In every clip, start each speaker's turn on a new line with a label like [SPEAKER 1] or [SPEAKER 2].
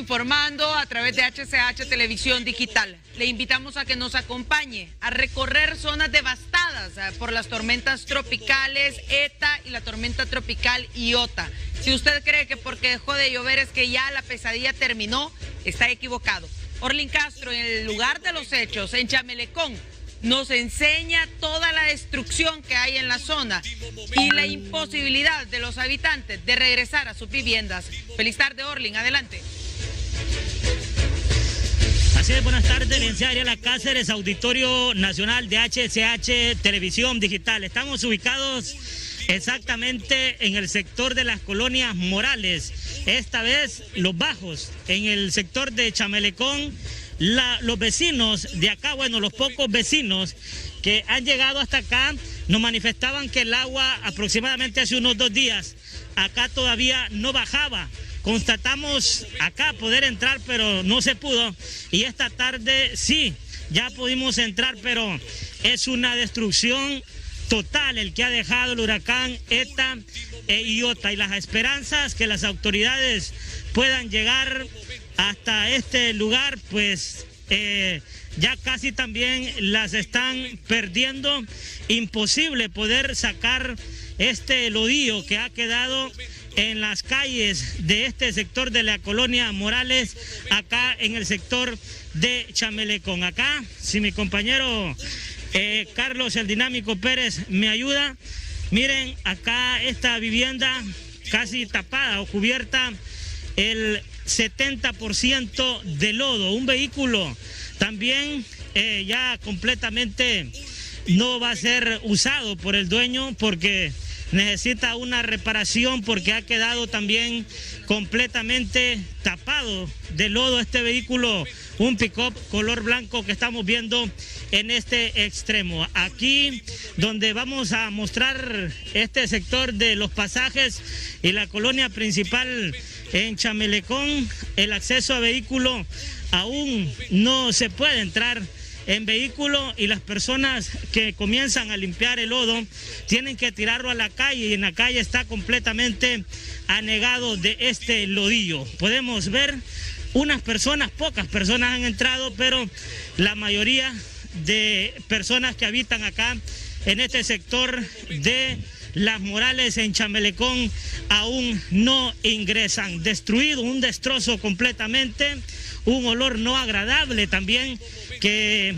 [SPEAKER 1] informando a través de HCH Televisión Digital. Le invitamos a que nos acompañe a recorrer zonas devastadas por las tormentas tropicales ETA y la tormenta tropical Iota. Si usted cree que porque dejó de llover es que ya la pesadilla terminó, está equivocado. Orlin Castro, en el lugar de los hechos, en Chamelecón, nos enseña toda la destrucción que hay en la zona y la imposibilidad de los habitantes de regresar a sus viviendas. Feliz tarde, Orlin, adelante.
[SPEAKER 2] Así es, buenas tardes, licenciada Ariela Cáceres, Auditorio Nacional de HCH Televisión Digital. Estamos ubicados exactamente en el sector de las colonias Morales, esta vez Los Bajos, en el sector de Chamelecón. Los vecinos de acá, bueno, los pocos vecinos que han llegado hasta acá, nos manifestaban que el agua aproximadamente hace unos 2 días, acá todavía no bajaba. Constatamos acá poder entrar, pero no se pudo. Y esta tarde sí, ya pudimos entrar, pero es una destrucción total el que ha dejado el huracán ETA e Iota. Y las esperanzas que las autoridades puedan llegar hasta este lugar, pues ya casi también las están perdiendo. Imposible poder sacar este lodío que ha quedado en las calles de este sector de la colonia Morales, acá en el sector de Chamelecón. Acá, si mi compañero Carlos el Dinámico Pérez me ayuda, miren acá esta vivienda casi tapada o cubierta el 70% de lodo. Un vehículo también ya completamente no va a ser usado por el dueño porque necesita una reparación, porque ha quedado también completamente tapado de lodo este vehículo, un pick-up color blanco que estamos viendo en este extremo. Aquí donde vamos a mostrar este sector de los pasajes y la colonia principal en Chamelecón, el acceso a vehículo aún no se puede entrar en vehículo y las personas que comienzan a limpiar el lodo tienen que tirarlo a la calle y en la calle está completamente anegado de este lodillo. Podemos ver unas personas, pocas personas han entrado, pero la mayoría de personas que habitan acá en este sector de Las Morales en Chamelecón aún no ingresan. Destruido, un destrozo completamente, un olor no agradable también que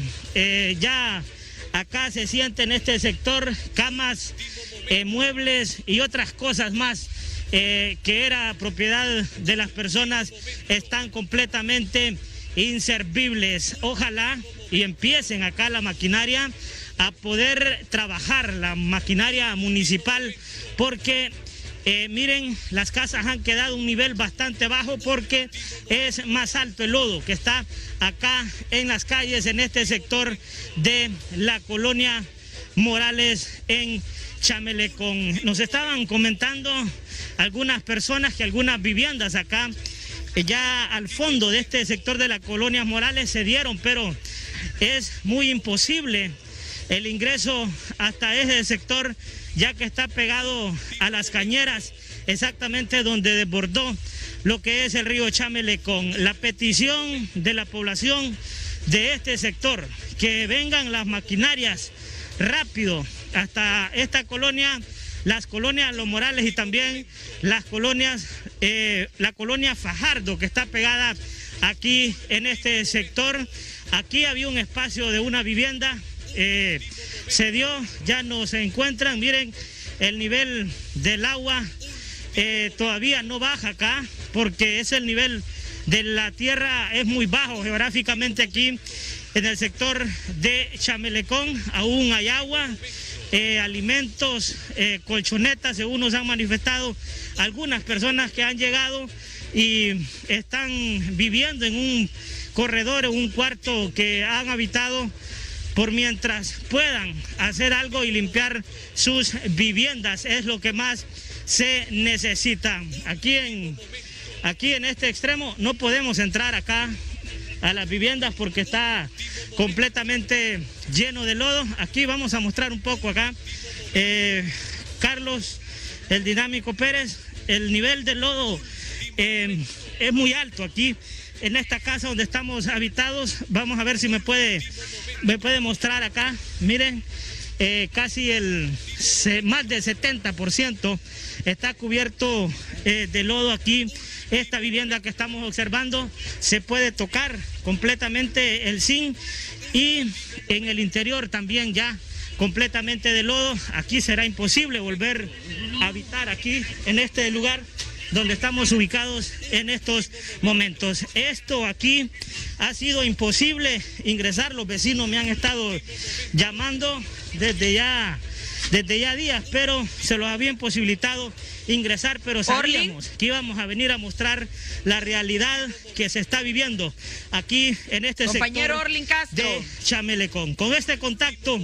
[SPEAKER 2] ya acá se siente en este sector, camas, muebles y otras cosas más que era propiedad de las personas están completamente inservibles. Ojalá y empiecen acá la maquinaria a poder trabajar, la maquinaria municipal, porque miren, las casas han quedado a un nivel bastante bajo porque es más alto el lodo que está acá en las calles, en este sector de la colonia Morales en Chamelecón. Nos estaban comentando algunas personas que algunas viviendas acá ya al fondo de este sector de la colonia Morales se dieron, pero es muy imposible el ingreso hasta ese sector, ya que está pegado a las cañeras, exactamente donde desbordó lo que es el río Chamelecón. La petición de la población de este sector, que vengan las maquinarias rápido hasta esta colonia, las colonias Los Morales y también las colonias, la colonia Fajardo, que está pegada aquí en este sector. Aquí había un espacio de una vivienda, se dio, ya no se encuentran. Miren, el nivel del agua todavía no baja acá porque es el nivel de la tierra, es muy bajo geográficamente aquí en el sector de Chamelecón. Aún hay agua, alimentos, colchonetas, según nos han manifestado algunas personas que han llegado y están viviendo en un corredor, en un cuarto que han habitado por mientras puedan hacer algo y limpiar sus viviendas. Es lo que más se necesita. Aquí en este extremo no podemos entrar acá a las viviendas porque está completamente lleno de lodo. Aquí vamos a mostrar un poco acá, Carlos el Dinámico Pérez, el nivel del lodo es muy alto aquí en esta casa donde estamos habitados. Vamos a ver si me puede mostrar acá. Miren, casi más del 70% está cubierto de lodo aquí. Esta vivienda que estamos observando se puede tocar completamente el zinc, y en el interior también ya completamente de lodo. Aquí será imposible volver a habitar aquí en este lugar donde estamos ubicados en estos momentos. Esto aquí ha sido imposible ingresar. Los vecinos me han estado llamando desde ya días, pero se los había imposibilitado ingresar, pero sabíamos que íbamos a venir a mostrar la realidad que se está viviendo aquí en este
[SPEAKER 1] compañero
[SPEAKER 2] sector
[SPEAKER 1] Orlin Castro
[SPEAKER 2] de Chamelecón. Con este contacto,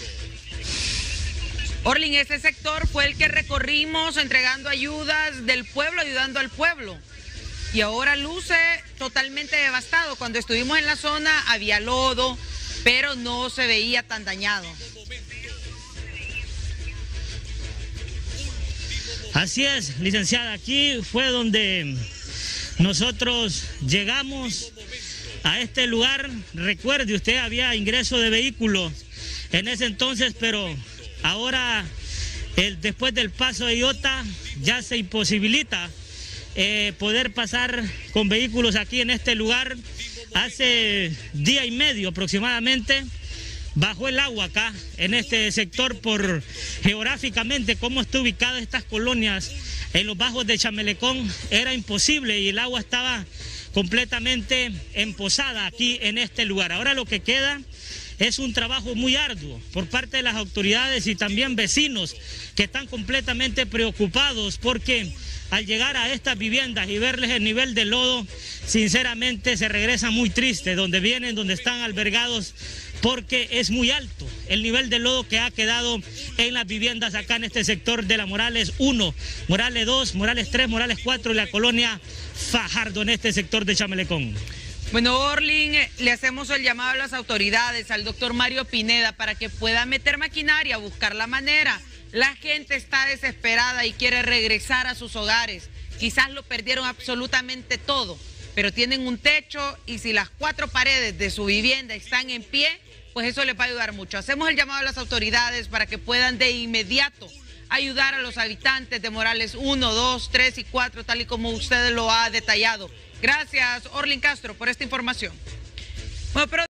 [SPEAKER 1] Orlin, ese sector fue el que recorrimos entregando ayudas del pueblo, ayudando al pueblo. Y ahora luce totalmente devastado. Cuando estuvimos en la zona había lodo, pero no se veía tan dañado.
[SPEAKER 2] Así es, licenciada, aquí fue donde nosotros llegamos a este lugar. Recuerde, usted había ingreso de vehículos en ese entonces, pero ahora, después del paso de Iota, ya se imposibilita poder pasar con vehículos aquí en este lugar. Hace día y medio aproximadamente bajó el agua acá en este sector por geográficamente cómo está ubicada estas colonias en los bajos de Chamelecón. Era imposible y el agua estaba completamente empozada aquí en este lugar. Ahora lo que queda es un trabajo muy arduo por parte de las autoridades y también vecinos que están completamente preocupados, porque al llegar a estas viviendas y verles el nivel de lodo, sinceramente se regresa muy triste donde vienen, donde están albergados, porque es muy alto el nivel de lodo que ha quedado en las viviendas acá en este sector de la Morales 1, Morales 2, Morales 3, Morales 4 y la colonia Fajardo en este sector de Chamelecón.
[SPEAKER 1] Bueno, Orlin, le hacemos el llamado a las autoridades, al doctor Mario Pineda, para que pueda meter maquinaria, buscar la manera. La gente está desesperada y quiere regresar a sus hogares. Quizás lo perdieron absolutamente todo, pero tienen un techo, y si las 4 paredes de su vivienda están en pie, pues eso les va a ayudar mucho. Hacemos el llamado a las autoridades para que puedan de inmediato ayudar a los habitantes de Morales 1, 2, 3 y 4, tal y como usted lo ha detallado. Gracias, Orlin Castro, por esta información. Bueno, pero